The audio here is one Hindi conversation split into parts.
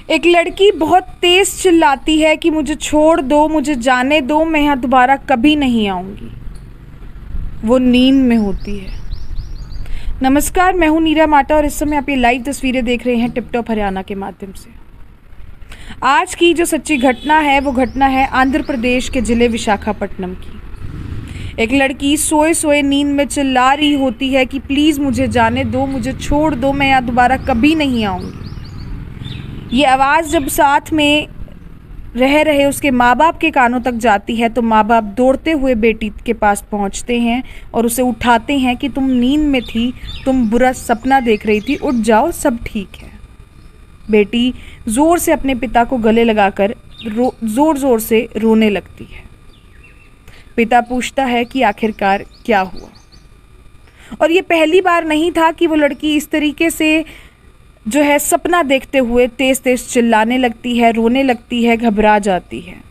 एक लड़की बहुत तेज चिल्लाती है कि मुझे छोड़ दो, मुझे जाने दो, मैं यहाँ दोबारा कभी नहीं आऊँगी। वो नींद में होती है। नमस्कार, मैं हूँ नीरा माटा और इस समय आप ये लाइव तस्वीरें देख रहे हैं टिप टॉप हरियाणा के माध्यम से। आज की जो सच्ची घटना है वो घटना है आंध्र प्रदेश के ज़िले विशाखापट्टनम की। एक लड़की सोए सोए नींद में चिल्ला रही होती है कि प्लीज़ मुझे जाने दो, मुझे छोड़ दो, मैं यहाँ दोबारा कभी नहीं आऊँगी। ये आवाज़ जब साथ में रह रहे उसके माँ बाप के कानों तक जाती है तो माँ बाप दौड़ते हुए बेटी के पास पहुँचते हैं और उसे उठाते हैं कि तुम नींद में थी, तुम बुरा सपना देख रही थी, उठ जाओ, सब ठीक है। बेटी ज़ोर से अपने पिता को गले लगाकर ज़ोर ज़ोर से रोने लगती है। पिता पूछता है कि आखिरकार क्या हुआ। और ये पहली बार नहीं था कि वो लड़की इस तरीके से जो है सपना देखते हुए तेज तेज चिल्लाने लगती है, रोने लगती है, घबरा जाती है।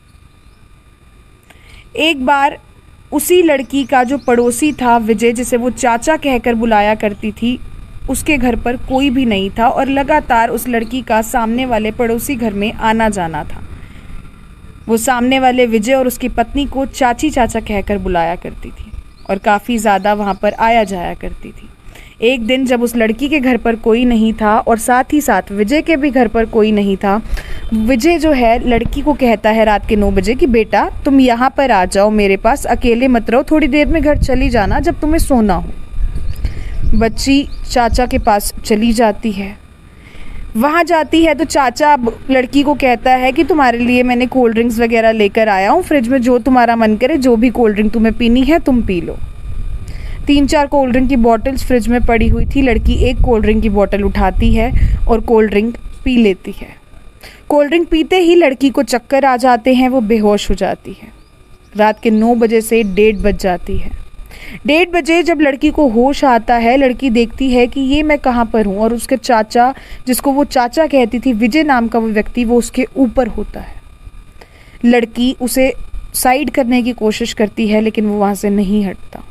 एक बार उसी लड़की का जो पड़ोसी था विजय, जिसे वो चाचा कहकर बुलाया करती थी, उसके घर पर कोई भी नहीं था और लगातार उस लड़की का सामने वाले पड़ोसी घर में आना जाना था। वो सामने वाले विजय और उसकी पत्नी को चाची चाचा कहकर बुलाया करती थी और काफ़ी ज़्यादा वहाँ पर आया जाया करती थी। एक दिन जब उस लड़की के घर पर कोई नहीं था और साथ ही साथ विजय के भी घर पर कोई नहीं था, विजय जो है लड़की को कहता है रात के 9 बजे कि बेटा तुम यहाँ पर आ जाओ मेरे पास, अकेले मत रहो, थोड़ी देर में घर चली जाना जब तुम्हें सोना हो। बच्ची चाचा के पास चली जाती है। वहाँ जाती है तो चाचा लड़की को कहता है कि तुम्हारे लिए मैंने कोल्ड ड्रिंक्स वगैरह लेकर आया हूँ, फ्रिज में जो तुम्हारा मन करे, जो भी कोल्ड ड्रिंक तुम्हें पीनी है तुम पी लो। 3-4 कोल्ड ड्रिंक की बॉटल्स फ्रिज में पड़ी हुई थी। लड़की एक कोल्ड ड्रिंक की बोतल उठाती है और कोल्ड ड्रिंक पी लेती है। कोल्ड ड्रिंक पीते ही लड़की को चक्कर आ जाते हैं, वो बेहोश हो जाती है। रात के 9 बजे से 1:30 बज जाती है। 1:30 बजे जब लड़की को होश आता है, लड़की देखती है कि ये मैं कहाँ पर हूँ और उसके चाचा, जिसको वो चाचा कहती थी, विजय नाम का वो व्यक्ति, वो उसके ऊपर होता है। लड़की उसे साइड करने की कोशिश करती है लेकिन वो वहाँ से नहीं हटता।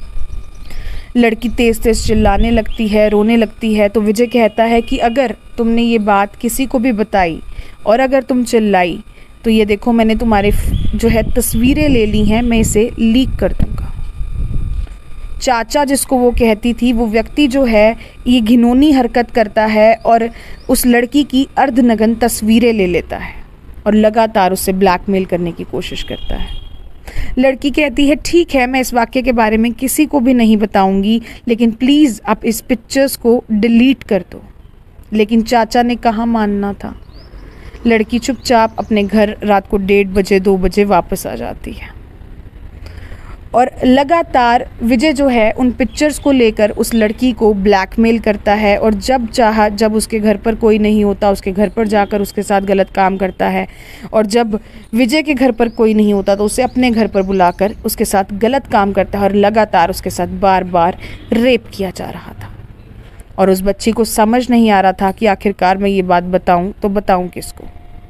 लड़की तेज तेज चिल्लाने लगती है, रोने लगती है। तो विजय कहता है कि अगर तुमने ये बात किसी को भी बताई और अगर तुम चिल्लाई तो ये देखो मैंने तुम्हारे जो है तस्वीरें ले ली हैं, मैं इसे लीक कर दूंगा। चाचा जिसको वो कहती थी, वो व्यक्ति जो है ये घिनौनी हरकत करता है और उस लड़की की अर्धनग्न तस्वीरें ले लेता है और लगातार उससे ब्लैकमेल करने की कोशिश करता है। लड़की कहती है ठीक है, मैं इस वाक्य के बारे में किसी को भी नहीं बताऊंगी, लेकिन प्लीज़ आप इस पिक्चर्स को डिलीट कर दो। लेकिन चाचा ने कहाँ मानना था। लड़की चुपचाप अपने घर रात को 1:30 बजे 2 बजे वापस आ जाती है और लगातार विजय जो है उन पिक्चर्स को लेकर उस लड़की को ब्लैकमेल करता है और जब चाहा, जब उसके घर पर कोई नहीं होता, उसके घर पर जाकर उसके साथ गलत काम करता है और जब विजय के घर पर कोई नहीं होता तो उसे अपने घर पर बुलाकर उसके साथ गलत काम करता है और लगातार उसके साथ बार बार रेप किया जा रहा था। और उस बच्ची को समझ नहीं आ रहा था कि आखिरकार मैं ये बात बताऊँ तो बताऊँ किसको।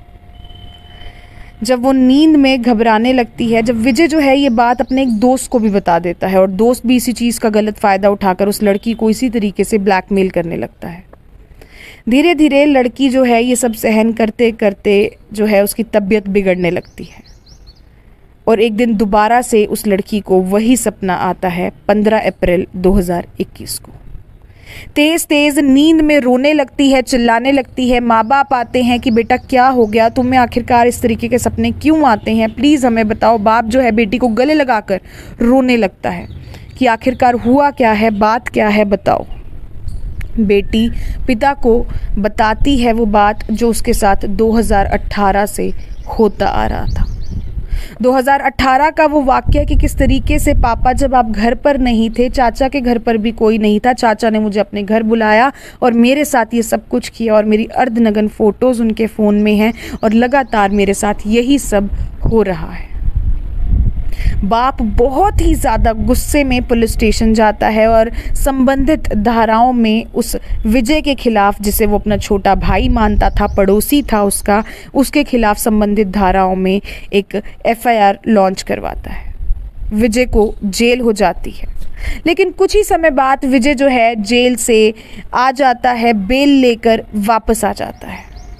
जब वो नींद में घबराने लगती है, जब विजय जो है ये बात अपने एक दोस्त को भी बता देता है और दोस्त भी इसी चीज़ का गलत फ़ायदा उठाकर उस लड़की को इसी तरीके से ब्लैकमेल करने लगता है। धीरे धीरे लड़की जो है ये सब सहन करते करते जो है उसकी तबीयत बिगड़ने लगती है और एक दिन दोबारा से उस लड़की को वही सपना आता है 15 अप्रैल 2021 को। तेज तेज नींद में रोने लगती है, चिल्लाने लगती है। माँ बाप आते हैं कि बेटा क्या हो गया, तुम्हें आखिरकार इस तरीके के सपने क्यों आते हैं, प्लीज़ हमें बताओ। बाप जो है बेटी को गले लगाकर रोने लगता है कि आखिरकार हुआ क्या है, बात क्या है, बताओ। बेटी पिता को बताती है वो बात जो उसके साथ 2018 से होता आ रहा था। 2018 का वो वाक्य कि किस तरीके से पापा जब आप घर पर नहीं थे, चाचा के घर पर भी कोई नहीं था, चाचा ने मुझे अपने घर बुलाया और मेरे साथ ये सब कुछ किया और मेरी अर्धनग्न फ़ोटोज़ उनके फ़ोन में हैं और लगातार मेरे साथ यही सब हो रहा है। बाप बहुत ही ज़्यादा गुस्से में पुलिस स्टेशन जाता है और संबंधित धाराओं में उस विजय के खिलाफ, जिसे वो अपना छोटा भाई मानता था, पड़ोसी था उसका, उसके खिलाफ संबंधित धाराओं में एक FIR लॉन्च करवाता है। विजय को जेल हो जाती है, लेकिन कुछ ही समय बाद विजय जो है जेल से आ जाता है, बेल लेकर वापस आ जाता है।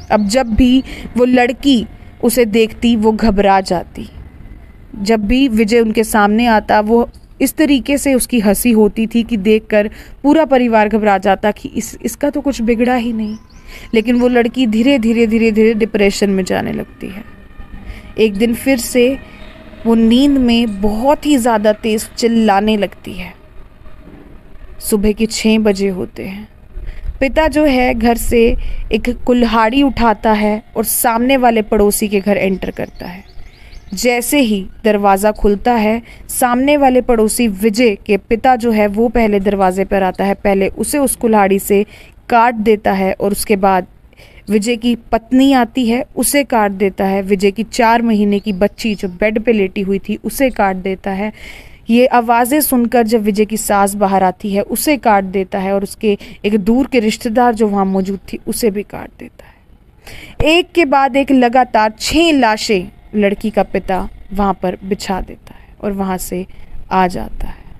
अब जब भी वो लड़की उसे देखती वो घबरा जाती। जब भी विजय उनके सामने आता वो इस तरीके से उसकी हंसी होती थी कि देखकर पूरा परिवार घबरा जाता कि इसका तो कुछ बिगड़ा ही नहीं। लेकिन वो लड़की धीरे धीरे डिप्रेशन में जाने लगती है। एक दिन फिर से वो नींद में बहुत ही ज़्यादा तेज चिल्लाने लगती है। सुबह के 6 बजे होते हैं। पिता जो है घर से एक कुल्हाड़ी उठाता है और सामने वाले पड़ोसी के घर एंटर करता है। जैसे ही दरवाज़ा खुलता है, सामने वाले पड़ोसी विजय के पिता जो है वो पहले दरवाजे पर आता है। पहले उसे उस कुल्हाड़ी से काट देता है और उसके बाद विजय की पत्नी आती है, उसे काट देता है। विजय की 4 महीने की बच्ची जो बेड पे लेटी हुई थी उसे काट देता है। ये आवाज़ें सुनकर जब विजय की सास बाहर आती है उसे काट देता है और उसके एक दूर के रिश्तेदार जो वहाँ मौजूद थी उसे भी काट देता है। एक के बाद एक लगातार 6 लाशें लड़की का पिता वहाँ पर बिछा देता है और वहाँ से आ जाता है।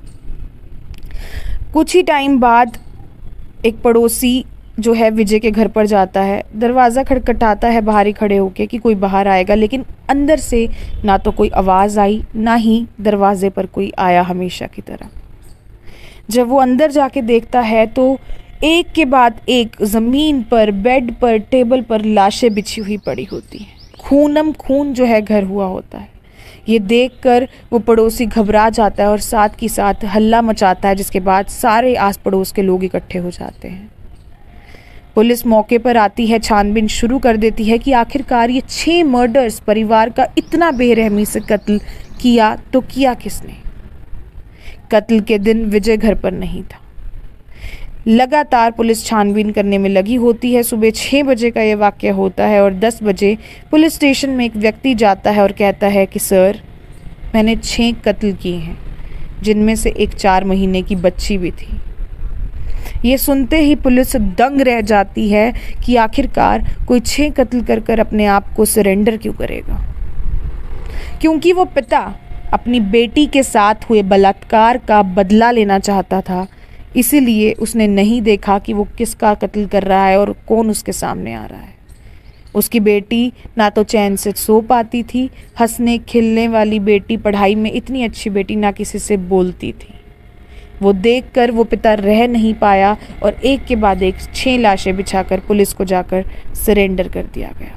कुछ ही टाइम बाद एक पड़ोसी जो है विजय के घर पर जाता है, दरवाज़ा खटखटाता है बाहर ही खड़े होके कि कोई बाहर आएगा, लेकिन अंदर से ना तो कोई आवाज़ आई ना ही दरवाजे पर कोई आया हमेशा की तरह। जब वो अंदर जाके देखता है तो एक के बाद एक ज़मीन पर, बेड पर, टेबल पर लाशें बिछी हुई पड़ी होती हैं। खूनम खून जो है घर हुआ होता है। ये देखकर वो पड़ोसी घबरा जाता है और साथ ही साथ हल्ला मचाता है, जिसके बाद सारे आस पड़ोस के लोग इकट्ठे हो जाते हैं। पुलिस मौके पर आती है, छानबीन शुरू कर देती है कि आखिरकार ये 6 मर्डर्स परिवार का इतना बेरहमी से कत्ल किया तो किया किसने। कत्ल के दिन विजय घर पर नहीं था। लगातार पुलिस छानबीन करने में लगी होती है। सुबह 6 बजे का ये वाक़या होता है और 10 बजे पुलिस स्टेशन में एक व्यक्ति जाता है और कहता है कि सर, मैंने 6 कत्ल किए हैं, जिनमें से एक 4 महीने की बच्ची भी थी। ये सुनते ही पुलिस दंग रह जाती है कि आखिरकार कोई 6 कत्ल कर कर अपने आप को सरेंडर क्यों करेगा। क्योंकि वो पिता अपनी बेटी के साथ हुए बलात्कार का बदला लेना चाहता था, इसीलिए उसने नहीं देखा कि वो किसका कत्ल कर रहा है और कौन उसके सामने आ रहा है। उसकी बेटी ना तो चैन से सो पाती थी, हंसने खिलने वाली बेटी, पढ़ाई में इतनी अच्छी बेटी, ना किसी से बोलती थी। वो देखकर वो पिता रह नहीं पाया और एक के बाद एक 6 लाशें बिछाकर पुलिस को जाकर सरेंडर कर दिया गया।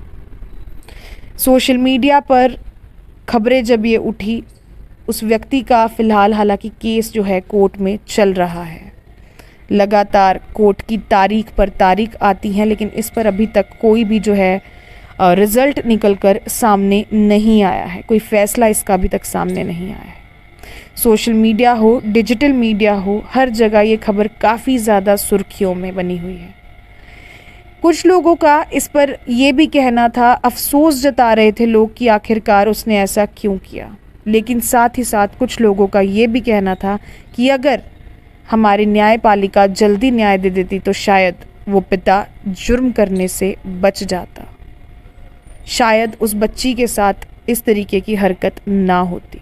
सोशल मीडिया पर खबरें जब ये उठी, उस व्यक्ति का फ़िलहाल हालांकि केस जो है कोर्ट में चल रहा है। लगातार कोर्ट की तारीख पर तारीख आती हैं, लेकिन इस पर अभी तक कोई भी जो है रिज़ल्ट निकल कर सामने नहीं आया है। कोई फ़ैसला इसका अभी तक सामने नहीं आया है। सोशल मीडिया हो, डिजिटल मीडिया हो, हर जगह ये खबर काफ़ी ज़्यादा सुर्खियों में बनी हुई है। कुछ लोगों का इस पर यह भी कहना था, अफसोस जता रहे थे लोग कि आखिरकार उसने ऐसा क्यों किया। लेकिन साथ ही साथ कुछ लोगों का ये भी कहना था कि अगर हमारी न्यायपालिका जल्दी न्याय दे देती तो शायद वो पिता जुर्म करने से बच जाता, शायद उस बच्ची के साथ इस तरीके की हरकत ना होती।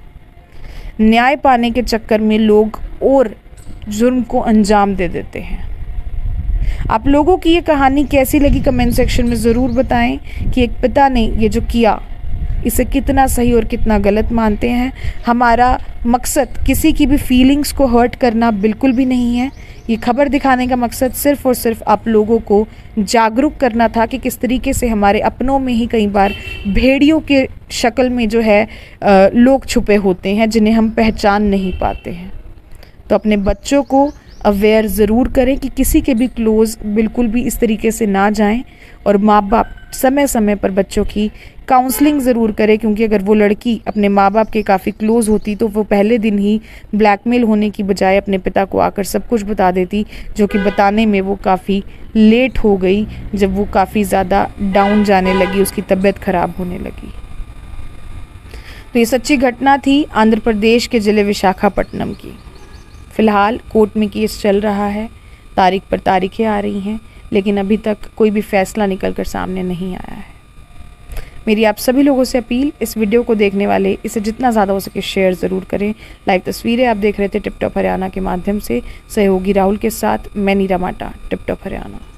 न्याय पाने के चक्कर में लोग और जुर्म को अंजाम दे देते हैं। आप लोगों की ये कहानी कैसी लगी कमेंट सेक्शन में ज़रूर बताएं कि एक पिता ने ये जो किया इसे कितना सही और कितना गलत मानते हैं। हमारा मकसद किसी की भी फीलिंग्स को हर्ट करना बिल्कुल भी नहीं है। ये खबर दिखाने का मकसद सिर्फ़ और सिर्फ आप लोगों को जागरूक करना था कि किस तरीके से हमारे अपनों में ही कई बार भेड़ियों के शक्ल में जो है लोग छुपे होते हैं जिन्हें हम पहचान नहीं पाते हैं। तो अपने बच्चों को अवेयर ज़रूर करें कि किसी के भी क्लोज़ बिल्कुल भी इस तरीके से ना जाएं, और माँ बाप समय समय पर बच्चों की काउंसलिंग ज़रूर करें, क्योंकि अगर वो लड़की अपने माँ बाप के काफ़ी क्लोज़ होती तो वो पहले दिन ही ब्लैकमेल होने की बजाय अपने पिता को आकर सब कुछ बता देती, जो कि बताने में वो काफ़ी लेट हो गई जब वो काफ़ी ज़्यादा डाउन जाने लगी, उसकी तबीयत ख़राब होने लगी। तो ये सच्ची घटना थी आंध्र प्रदेश के ज़िले विशाखापट्टनम की। फ़िलहाल कोर्ट में केस चल रहा है, तारीख पर तारीखें आ रही हैं, लेकिन अभी तक कोई भी फैसला निकल कर सामने नहीं आया है। मेरी आप सभी लोगों से अपील, इस वीडियो को देखने वाले इसे जितना ज़्यादा हो सके शेयर ज़रूर करें। लाइव तस्वीरें आप देख रहे थे टिप टॉप हरियाणा के माध्यम से, सहयोगी राहुल के साथ मैं नीरा माटा, टिप टॉप हरियाणा।